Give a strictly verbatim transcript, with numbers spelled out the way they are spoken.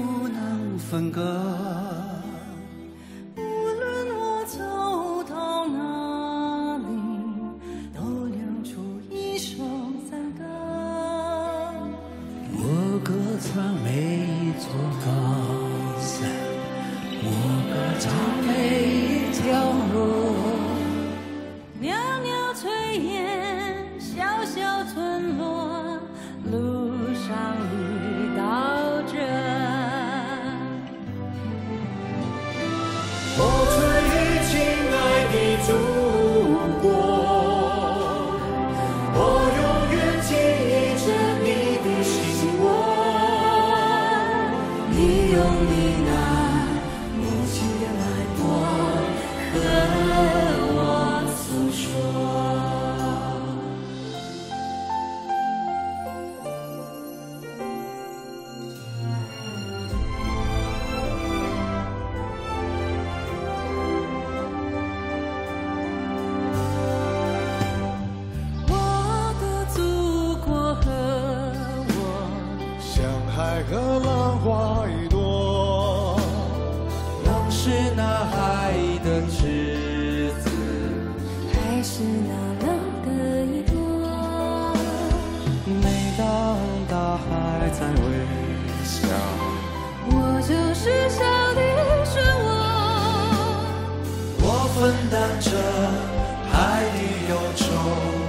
不能分割。 无论我走到哪里，都留出一首赞歌。 我歌唱每一座高山，我歌唱每一条路。 袅袅炊烟，小小村落，路上遇到着我最亲爱的祖国，我永远记忆着你的心窝。你用你那母亲的脉搏和我诉说。 我的祖国和我， 像海和浪花一朵， 浪是那海的赤子， 还是那浪的一朵。 每当大海在微笑， 我就是小的漩涡。 我分担着海的忧愁。